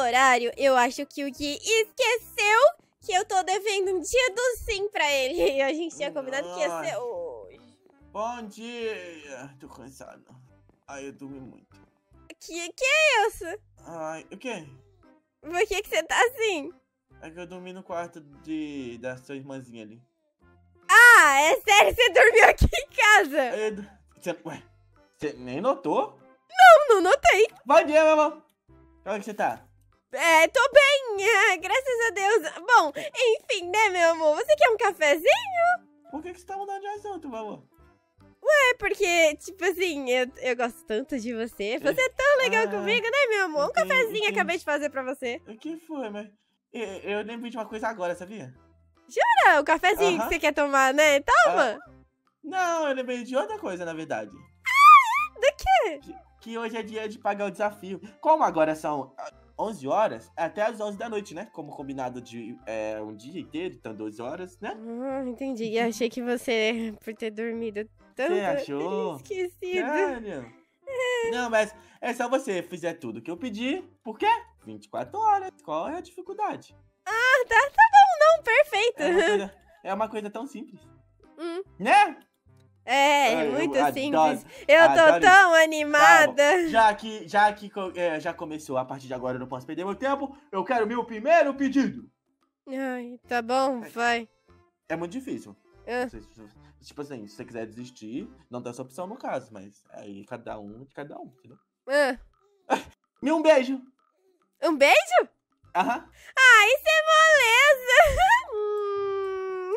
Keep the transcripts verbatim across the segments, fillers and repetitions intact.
horário, eu acho que o Gui esqueceu que eu tô devendo um dia do sim pra ele. E a gente tinha combinado que ia ser hoje. Bom dia. Tô cansado. Ai, eu dormi muito. Que que é isso? Ai, o quê? Por que que você tá assim? É que eu dormi no quarto de, da sua irmãzinha ali. Ah, é sério? Você dormiu aqui em casa? Eu, você, ué, você nem notou? Não, não notei. Bom dia, meu amor. Como é que você tá? É, tô bem, ah, graças a Deus. Bom, enfim, né, meu amor? Você quer um cafezinho? Por que, que você tá mudando de assunto, meu amor? É porque, tipo assim, eu, eu gosto tanto de você. Você é tão legal Ah, comigo, né, meu amor? Um entendi, cafezinho entendi. acabei de fazer pra você. O que foi, mas... Eu, eu lembrei de uma coisa agora, sabia? Ah, o cafezinho Aham. que você quer tomar, né? Toma! Não, eu lembrei de outra coisa, na verdade. Do quê? Que, que hoje é dia de pagar o desafio. Como agora são ah, onze horas, é até as onze da noite, né? Como combinado de é, um dia inteiro, então doze horas, né? Ah, entendi. E achei que você, por ter dormido tanto, Você achou? teria esquecido. Sério? Não, mas é só você fizer tudo que eu pedi. Por quê? vinte e quatro horas. Qual é a dificuldade? Ah, tá, tá bom, não, perfeito. É uma coisa, é uma coisa tão simples. Hum. Né? É, Ah, eu muito adoro- simples. Eu tô adoro tão Tá animada. bom. Já que, já, que co- é, já começou, a partir de agora eu não posso perder meu tempo. Eu quero meu primeiro pedido. Ai, tá bom, vai. É muito difícil. Ah, Se- se- Tipo assim, se você quiser desistir, não tem essa opção no caso, mas aí cada um de cada um, entendeu? ah. Me um beijo. Um beijo? Aham. Ai, isso é moleza. Hum.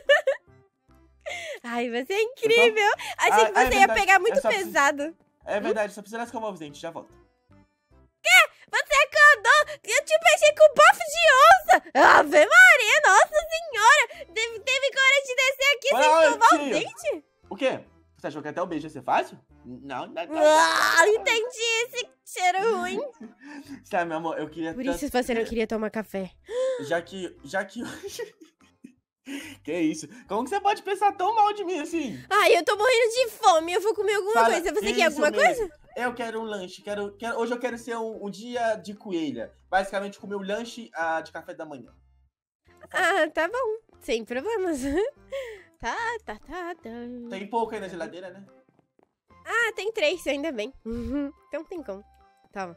Ai, você é incrível. Achei Ah, que ah, é você ia verdade. pegar muito É só preciso- pesado. É verdade, só precisa escovar os dentes, já volto. Você acordou? Eu te beijei com bafo de onça. Ave Maria, nossa senhora. Teve, teve coragem de descer aqui sem Ai, escovar o tio. dente? O quê? Você achou que até o beijo ia ser fácil? Não, não, não. Ah, entendi esse cheiro ruim. Sabe, meu amor, eu queria Por tanto... isso você não queria tomar café. Já que... Já que... Que isso? Como que você pode pensar tão mal de mim assim? Ai, eu tô morrendo de fome. Eu vou comer alguma Fala coisa. Você isso quer alguma mesmo. coisa? Eu quero um lanche. Quero, quero, hoje eu quero ser um, um dia de coelha. Basicamente, comer o lanche ah, de café da manhã. Ah, tá bom. Sem problemas. Tá, tá, tá, tá. Tem pouco aí na geladeira, né? Ah, tem três, ainda bem. Uhum. Então tem como. Toma.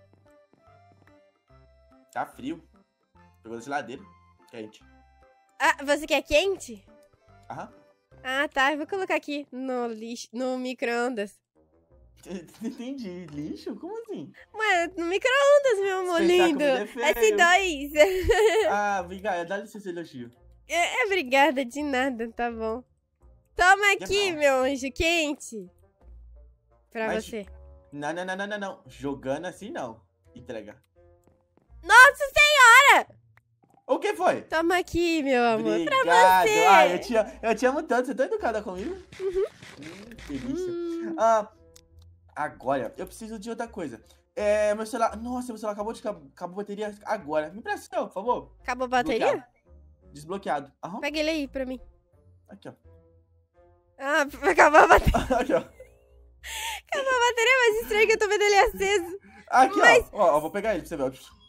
Tá frio. Pegou da geladeira. Quente. Ah, você quer quente? Aham. Ah, tá. Eu vou colocar aqui no lixo, no micro-ondas. Entendi. Lixo? Como assim? Ué, no micro-ondas, meu amor Espetar lindo. comida é feio. S dois. Ah, obrigada. Dá licença, elogio. É, é, obrigada, de nada, tá bom. Toma aqui, bom. meu anjo quente. Pra Mas- você. Não, não, não, não, não, não. Jogando assim, não. Entrega. Nossa Senhora! O que foi? Toma aqui, meu amor. Obrigado. Pra você. Ah, eu te, eu te amo tanto. Você tá educada comigo? Uhum. Hum, que delícia. Hum. Ah, agora, eu preciso de outra coisa. É, meu celular... Nossa, meu celular acabou de... Acabou a bateria agora. Me presta então, por favor. Acabou a bateria? Desbloqueado. Desbloqueado. Aham. Pega ele aí pra mim. Aqui, ó. Ah, acabou a bateria. Aqui, ó. Acabou a bateria, mas estranho que eu tô vendo ele aceso. Aqui, Mas- ó. Ó, eu vou pegar ele pra você ver. ó.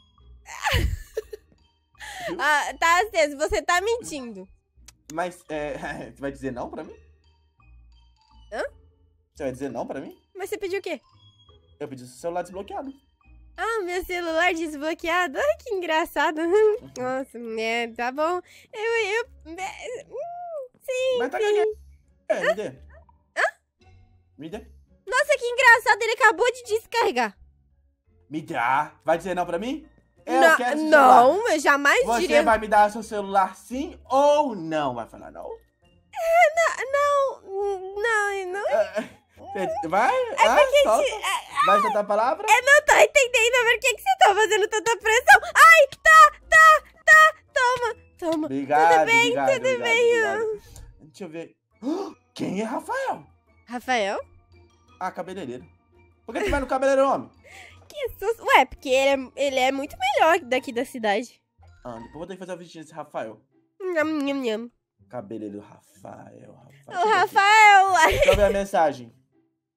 Ah, tá aceso. Você tá mentindo. Mas, é... Você vai dizer não pra mim? Hã? Você vai dizer não pra mim? Mas você pediu o quê? Eu pedi o celular desbloqueado. Ah, meu celular desbloqueado. Ai, que engraçado. Nossa, é, tá bom. Eu, eu... é, hum, sim, Mas tá sim. ganhando. É, me dê. Hã? Me dê. Nossa, que engraçado. Ele acabou de descarregar. Me dá. Vai dizer não pra mim? Eu não, quero seu celular. não, eu jamais Você diria... vai me dar seu celular sim ou não? Vai falar não? Não, não, não. É, vai? É ah, solta. Vai soltar a palavra? Eu não tô entendendo por que, que você tá fazendo tanta pressão. Ai, tá, tá, tá. Toma, toma. Obrigado, tudo bem, obrigado, tudo obrigado, bem. obrigado. Deixa eu ver. Quem é Rafael? Rafael? Ah, cabeleireiro. Por que você vai no cabeleireiro, homem? Que susto. Ué, porque ele é, ele é muito melhor daqui da cidade. Ah, depois eu vou ter que fazer a vestinha desse Rafael. Nham, nham, nham. Cabeleireiro Rafael, Rafael. O Deixa eu ver aqui. Rafael. ai. Deixa eu ver a mensagem.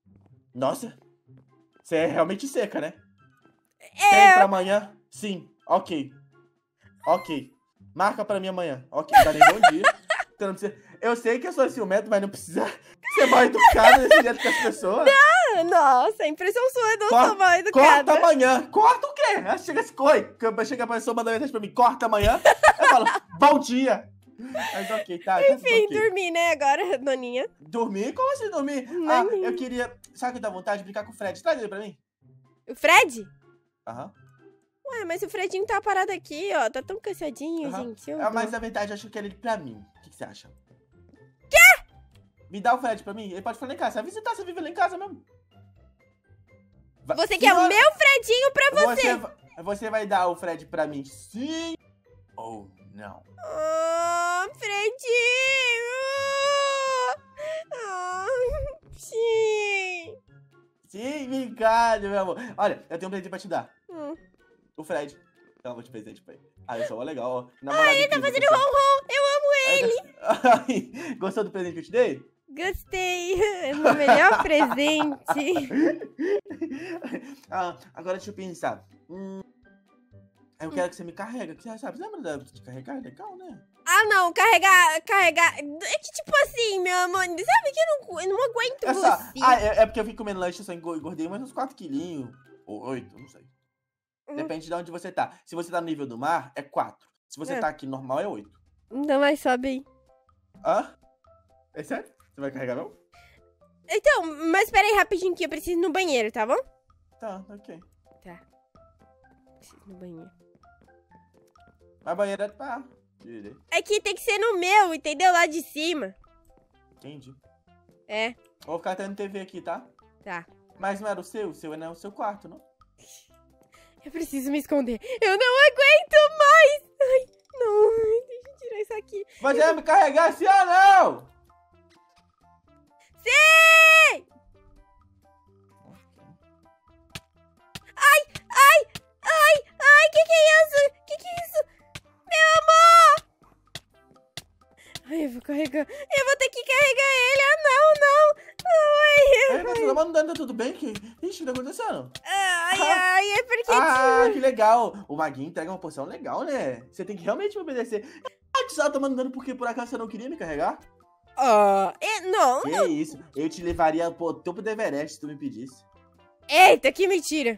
Nossa, você é realmente seca, né? Tem É, pra amanhã? Sim. Ok. Ok. Marca pra mim amanhã. Ok, não dá nem bom dia. Então não precisa... Eu sei que eu sou ciumento, mas não precisa ser mal educado desse jeito com as pessoas. Ah, nossa, a impressão sua, eu não Corta- sou mal educada. Corta amanhã. Corta o quê? Aí chega esse coi. Chega a pessoa mandando mensagem pra mim. Corta amanhã. Eu falo, bom dia. Mas ok, tá. Enfim, okay. dormi, né, agora, Doninha. Dormir? Como assim dormir? Não. Ah, eu queria... Sabe o que dá vontade de brincar com o Fred? Traz ele pra mim. O Fred? Aham. Ué, mas o Fredinho tá parado aqui, ó. Tá tão cansadinho, Aham. gente. Eu Ah, mas dou. na verdade eu acho que eu quero ele pra mim. O que, que você acha? Quê? Me dá o Fred pra mim. Ele pode ficar lá em casa. Você vai visitar, você vive lá em casa mesmo. Va- Você Que quer o hora- meu Fredinho pra você? Você, va- você vai dar o Fred pra mim, sim ou não? Oh, Fredinho! Ah, sim! Sim, obrigado, meu amor. Olha, eu tenho um presente pra te dar. Hum. O Fred. Então eu vou te presente pra ele. Ah, eu sou mó legal, ó. Ah, Ele tá fazendo ronron! Eu amo ele! ele. Gostou do presente que eu te dei? Gostei! É o meu melhor presente! Ah, agora deixa eu pensar. Hum, eu quero que você me carrega. Que você sabe, você lembra da- de carregar? É legal, né? Ah, não, carregar, carregar... É que tipo assim, meu amor, sabe que eu não, eu não aguento É, só, você. ah, é, é porque eu fico comendo lanche, eu só engor- engordei mais uns quatro quilinhos. Ou oito, não sei. Hum. Depende de onde você tá. Se você tá no nível do mar, é quatro. Se você É. tá aqui normal, é oito. Não, mas sobe aí. Hã? É sério? Você vai carregar não? Então, mas espera aí rapidinho que eu preciso ir no banheiro, tá bom? Tá, ok. Tá. Preciso ir no banheiro. A banheira tá. Direito. É que tem que ser no meu, entendeu? Lá de cima. Entendi. É, Vou ficar tendo T V aqui, tá? tá. Mas não era o seu? O seu não é o seu quarto, não? Eu preciso me esconder. Eu não aguento mais! Ai, não. Deixa eu tirar isso aqui. Você vai me carregar assim ou não? Sim! Ai, ai, ai, ai, que que é isso? Que que é isso? Meu amor! Ai, eu vou carregar. Eu vou ter que carregar ele. Ah, não, não. Ai, É, tá mandando, tá tudo bem? Que... Ixi, o que tá acontecendo? ai, ai, é porque... Ah, que legal. O Maguinho entrega uma poção legal, né? Você tem que realmente me obedecer. Ah, tu só tá mandando porque por acaso você não queria me carregar? Ó, é, não, Que não. isso? Eu te levaria pro topo do Everest se tu me pedisse. Eita, que mentira.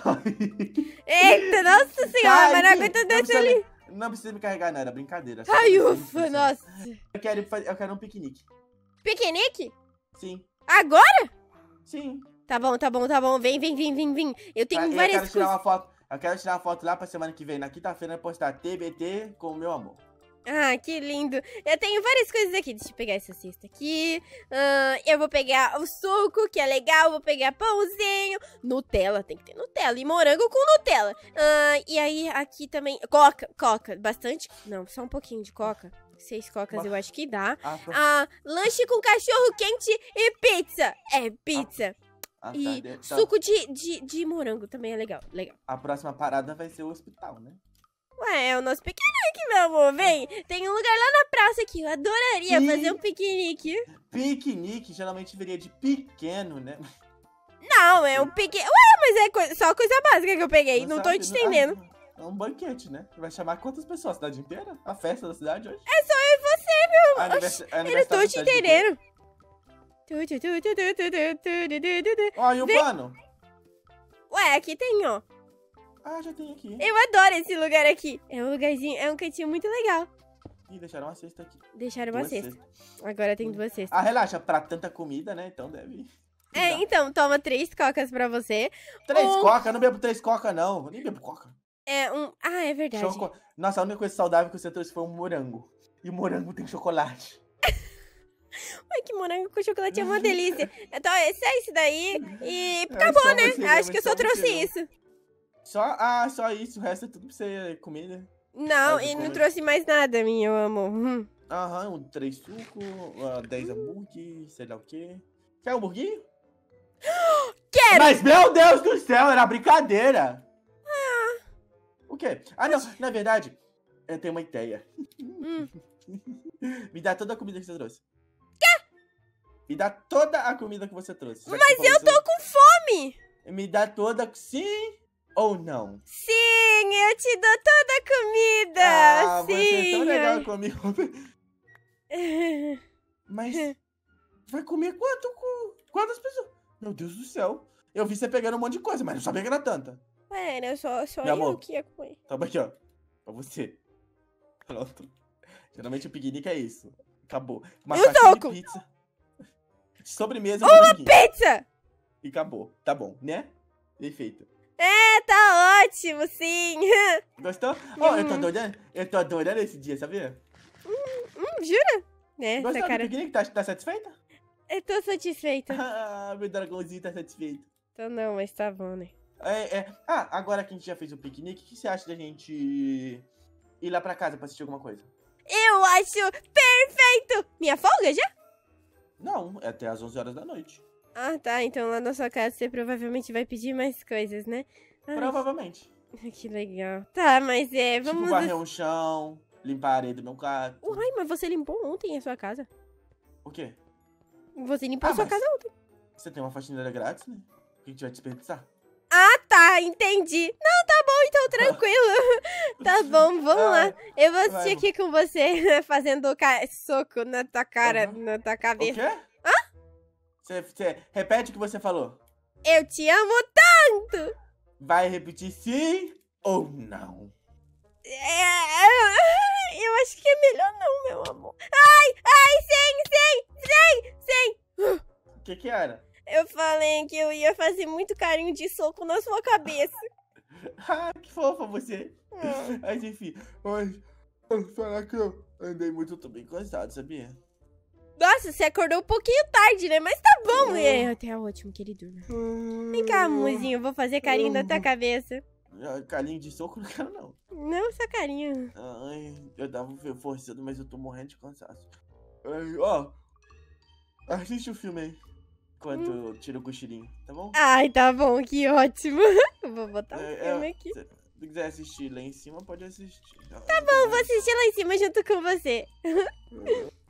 Eita, nossa senhora, Tá, mas não enfim, aguento não descer precisa ali. me- Não precisa me carregar, não. Era brincadeira. só Ai, pra ver se ufa, você- nossa. Eu quero, fa- eu quero um piquenique. Piquenique? Sim, Agora? sim. Tá bom, tá bom, tá bom. Vem, vem, vem, vem, vem. Eu tenho eu várias quero tirar coisas. uma foto. Eu quero tirar uma foto lá pra semana que vem. Na quinta-feira eu vou postar T B T com o meu amor. Ah, que lindo. Eu tenho várias coisas aqui. Deixa eu pegar essa cesta aqui. Ah, eu vou pegar o suco, que é legal. Vou pegar pãozinho. Nutella, tem que ter Nutella. E morango com Nutella. Ah, e aí, aqui também... Coca, coca. Bastante? Não, só um pouquinho de coca. Seis cocas eu acho que dá. Ah, tá. Ah, lanche com cachorro quente e pizza. É, pizza. Ah, tá. E Então, suco de, de, de morango também é legal. Legal. a próxima parada vai ser o hospital, né? Ué, é o nosso piquenique, meu amor. Vem, tem um lugar lá na praça aqui. Eu adoraria Sim. fazer um piquenique. Piquenique geralmente viria de pequeno, né? Não, é um piquenique. Ué, mas é coi- só coisa básica que eu peguei. Não, tô sabe, te entendendo. Ah, é um banquete, né? Vai chamar quantas pessoas? A cidade inteira? A festa da cidade hoje? É só eu e você, meu amor. Anivers- Oxi, eu não aniversário tô da te cidade do quê? entendendo. Tu, tu, tu, tu, tu, tu, tu, tu, tu, tu, tu. Ó, e o Vem. pano? Ué, aqui tem, ó. Ah, já tem aqui. Eu adoro esse lugar aqui. É um lugarzinho, é um cantinho muito legal. Ih, deixaram uma cesta aqui. Deixaram uma Duas cesta. cestas. Agora tem duas cestas. Ah, relaxa, pra tanta comida, né? Então deve... É, dá. então, toma três cocas pra você. Três um- coca? Eu não bebo três coca, não. Eu nem bebo coca. É um... Ah, é verdade. Choco... Nossa, a única coisa saudável que você trouxe foi um morango. E o morango tem chocolate. Ai, que morango com chocolate é uma delícia. Então, esse é isso daí. E É, acabou, só né? você Acho mesmo, que eu só só você trouxe mesmo. isso. Só, ah, só isso. O resto é tudo pra você comer, né? Não, Ai, e que não coisa. trouxe mais nada, meu amor. Hum. Aham, um três suco, uh, dez hambúrguer, sei lá o quê. Quer hambúrguer? Quero! Mas, meu Deus do céu, era brincadeira. O quê? Ah, não, na verdade, eu tenho uma ideia. Hum. Me dá toda a comida que você trouxe. Quê? Me dá toda a comida que você trouxe. Mas eu tô com fome! Me dá toda, sim ou não? Sim! Sim, eu te dou toda a comida. Ah, Sim. você é tão legal comigo. Mas vai comer quanto? Com quantas pessoas? Meu Deus do céu. Eu vi você pegando um monte de coisa, mas não sabia que era tanta. Ué, era só, só Meu eu amor. que ia comer. Toma aqui, ó. Pra você. Pronto. Geralmente o piquenique é isso. Acabou. Uma E o fatia toco? de pizza. De sobremesa e Uma moranguinho. pizza! E acabou. Tá bom, né? Perfeito. É, tá ótimo, sim. Gostou? Ó, eu tô Uhum. adorando. Eu tô adorando esse dia, sabia? Hum, jura? É, Gostou essa cara. do piquenique? Tá, tá satisfeita? Eu tô satisfeita. Ah, meu dragãozinho tá satisfeito. Tô não, mas tá bom, né? É, é. Ah, agora que a gente já fez o piquenique, o que você acha da gente ir lá pra casa pra assistir alguma coisa? Eu acho perfeito! Minha folga já? Não, é até às onze horas da noite. Ah, tá. Então lá na sua casa você provavelmente vai pedir mais coisas, né? Ai, Provavelmente. que legal. Tá, mas é, vamos... Tipo, varrer o chão, limpar a areia do meu quarto. Uai, mas você limpou ontem a sua casa? O quê? Você limpou Ah, a sua mas- casa ontem. Você tem uma faxineira grátis, né? Que a gente vai desperdiçar. Ah, tá, entendi. Não, tá bom, então tranquilo. Tá bom, vamos lá. Eu vou assistir vai. aqui com você, fazendo ca- soco na tua cara, Aham. na tua O cabeça. quê? Hã? Você, você repete o que você falou. Eu te amo tanto. Vai repetir sim ou não? É, eu acho que é melhor não, meu amor. Ai, ai, sim, sim, sim, sim. O que que era? Eu falei que eu ia fazer muito carinho de soco na sua cabeça. Ah, que fofa você. Hum. Mas enfim, hoje, falar que eu andei muito, eu tô bem cansado, sabia? Nossa, você acordou um pouquinho tarde, né? Mas tá bom. É, até ótimo que ele durma. Vem cá, amorzinho, eu vou fazer carinho na tua cabeça. Ah, carinho de soco não quero, não. Não, só carinho. Ai, eu tava forçando, mas eu tô morrendo de cansaço. Ai, ó, assiste o filme aí. Enquanto eu tiro o cochilinho, tá bom? Ai, tá bom, que ótimo. Eu vou botar um É, filme é, aqui. Se se quiser assistir lá em cima, pode assistir. Tá bom, vou assistir lá em cima junto com você. bom.